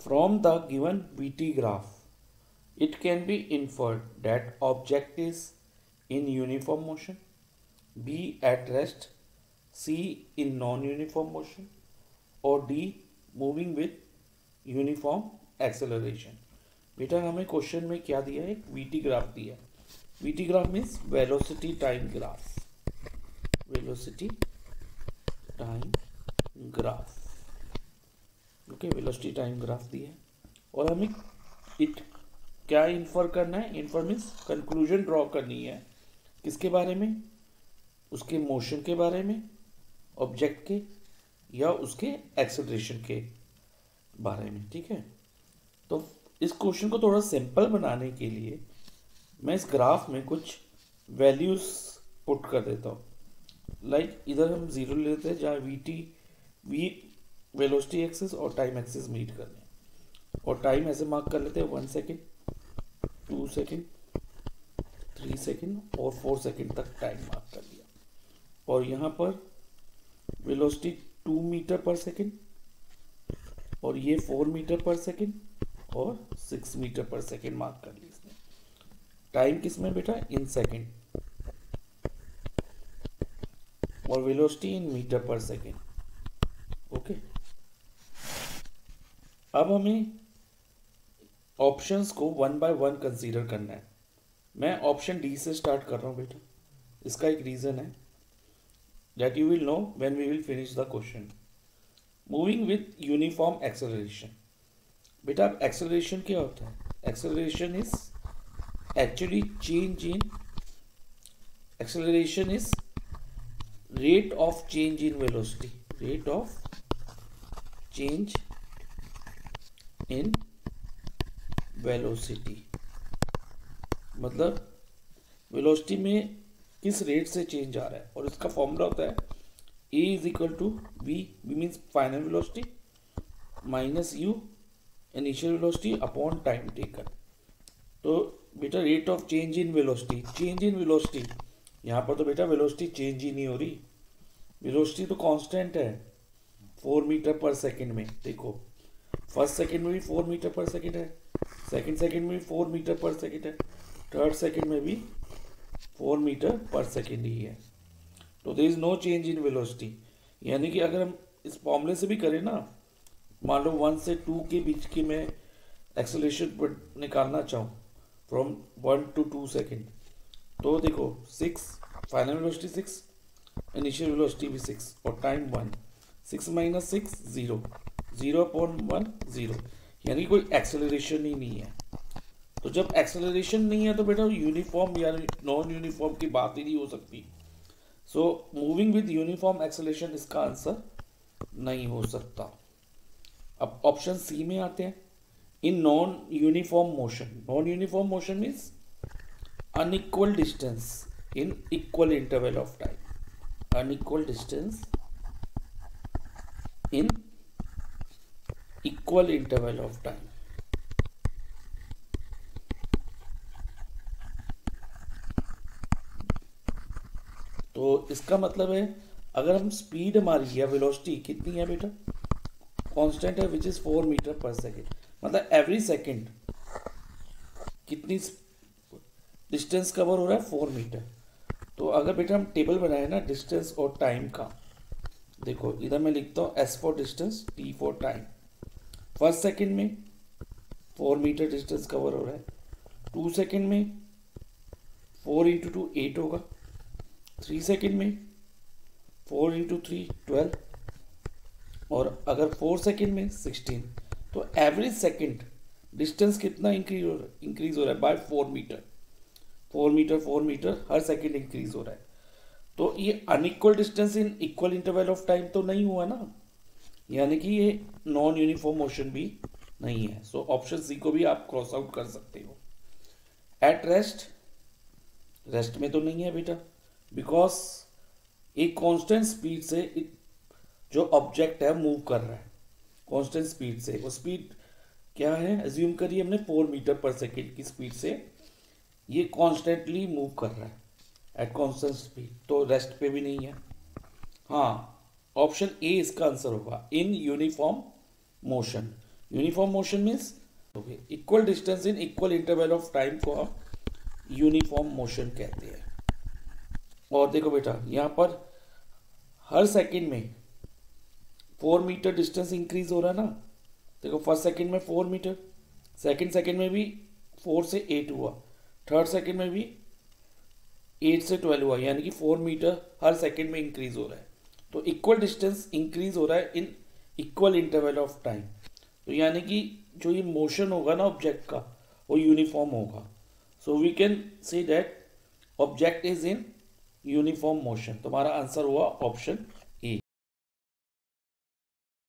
From the given VT graph, it can be inferred that object is in uniform motion, B at rest, C in non-uniform motion, or D moving with uniform acceleration. बेटा हमें question में क्या दिया है, एक VT graph दिया है। VT graph means velocity time graph, velocity time graph, okay, velocity time graph दिया है। और हमें इट क्या इन्फर करना है, इन्फर मीन्स कंक्लूजन ड्रॉ करनी है, किसके बारे में, उसके मोशन के बारे में, ऑब्जेक्ट के, या उसके एक्सेलरेशन के बारे में। ठीक है, तो इस क्वेश्चन को थोड़ा सिंपल बनाने के लिए मैं इस ग्राफ में कुछ वैल्यूज पुट कर देता हूँ। लाइक इधर हम जीरो लेते हैं जहाँ वी वेलोसिटी एक्सिस और टाइम एक्सिस मीट कर रहे हैं, और टाइम ऐसे मार्क कर लेते हैं 1 सेकेंड, 2 सेकेंड, 3 सेकेंड और 4 सेकेंड तक टाइम मार्क कर लिया। और यहाँ पर वेलोसिटी 2 मीटर पर सेकेंड, और ये 4 मीटर पर सेकेंड और 6 मीटर पर सेकेंड मार्क कर ली इसने। टाइम किस में बेटा, इन सेकेंड, और velocity in metre per second. Okay, अब हमें ऑप्शंस को 1 बाय 1 कंसीडर करना है। मैं ऑप्शन डी से स्टार्ट कर रहा हूँ बेटा। इसका एक रीज़न है that you will know when we will finish the question. Moving with uniform acceleration. बेटा अब एक्सेलरेशन क्या होता है, acceleration is actually change in, acceleration is rate of change in velocity, rate of change in velocity, मतलब velocity में किस rate से change आ रहा है। और इसका फॉर्मूला होता है A is equal to V, V means final velocity, minus U initial velocity upon time taken. तो बेटा rate of change in velocity, change in velocity, यहाँ पर तो बेटा वेलोसिटी चेंज ही नहीं हो रही, वेलोसिटी तो कांस्टेंट है 4 मीटर पर सेकेंड में। देखो फर्स्ट सेकेंड में भी 4 मीटर पर सेकेंड है, सेकेंड सेकेंड में भी 4 मीटर पर सेकेंड है, थर्ड सेकेंड में भी 4 मीटर पर सेकेंड ही है। तो there is no change in velocity. यानी कि अगर हम इस फॉर्मूले से भी करें ना, मान लो 1 से 2 के बीच की मैं एक्सेलरेशन निकालना चाहूँ फ्रॉम 1 to 2 सेकेंड, तो देखो 6 फाइनल वेलोसिटी 6, इनिशियल वेलोसिटी भी 6 और टाइम 1, 6 माइनस 6 0, 0 अपॉन 1 0, यानी कोई एक्सेलरेशन ही नहीं है। तो जब एक्सेलरेशन नहीं है तो बेटा यूनिफॉर्म या नॉन यूनिफॉर्म की बात ही नहीं हो सकती। So moving with uniform acceleration इसका आंसर नहीं हो सकता। अब ऑप्शन सी में आते हैं, in non uniform motion. Non uniform motion means unequal distance in equal interval of time, unequal distance in equal interval of time. तो इसका मतलब है अगर हम स्पीड हमारी या वेलोसिटी कितनी है बेटा, कांस्टेंट है which is 4 metre per second, मतलब एवरी सेकेंड कितनी डिस्टेंस कवर हो रहा है, 4 मीटर। तो अगर बेटा हम टेबल बनाए ना डिस्टेंस और टाइम का, देखो इधर मैं लिखता हूँ S for distance, T for time. First second में 4 मीटर डिस्टेंस कवर हो रहा है, 2 सेकेंड में 4 इंटू 2 8 होगा, 3 सेकेंड में 4 इंटू 3 12, और अगर 4 सेकेंड में 16। तो एवरेज सेकेंड डिस्टेंस कितना इंक्रीज हो रहा है बाय 4 मीटर, 4 मीटर 4 मीटर हर सेकेंड इंक्रीज हो रहा है। तो ये unequal distance in equal interval of time तो नहीं हुआ ना, यानी कि ये नॉन यूनिफॉर्म मोशन भी नहीं है। सो ऑप्शन सी को भी आप क्रॉस आउट कर सकते हो। एट रेस्ट, रेस्ट में तो नहीं है बेटा, बिकॉज एक कांस्टेंट स्पीड से जो ऑब्जेक्ट है मूव कर रहा है कांस्टेंट स्पीड से। वो स्पीड क्या है, एज्यूम करिए हमने 4 मीटर पर सेकेंड की स्पीड से ये कॉन्स्टेंटली मूव कर रहा है एट कांस्टेंट स्पीड, तो रेस्ट पे भी नहीं है। हाँ, ऑप्शन ए इसका आंसर होगा, in uniform motion. Uniform motion means okay equal distance in equal interval of time को हम यूनिफॉर्म मोशन कहते हैं। और देखो बेटा यहाँ पर हर सेकंड में 4 मीटर डिस्टेंस इंक्रीज हो रहा है ना। देखो फर्स्ट सेकंड में 4 मीटर, सेकंड सेकंड में भी 4 से 8 हुआ, थर्ड सेकंड में भी 8 से 12 हुआ, यानी कि 4 मीटर हर सेकंड में इंक्रीज हो रहा है। तो इक्वल डिस्टेंस इंक्रीज हो रहा है in equal interval of time. तो यानी कि जो ये मोशन होगा ना ऑब्जेक्ट का वो यूनिफॉर्म होगा। So we can say that object is in uniform motion. तुम्हारा आंसर हुआ ऑप्शन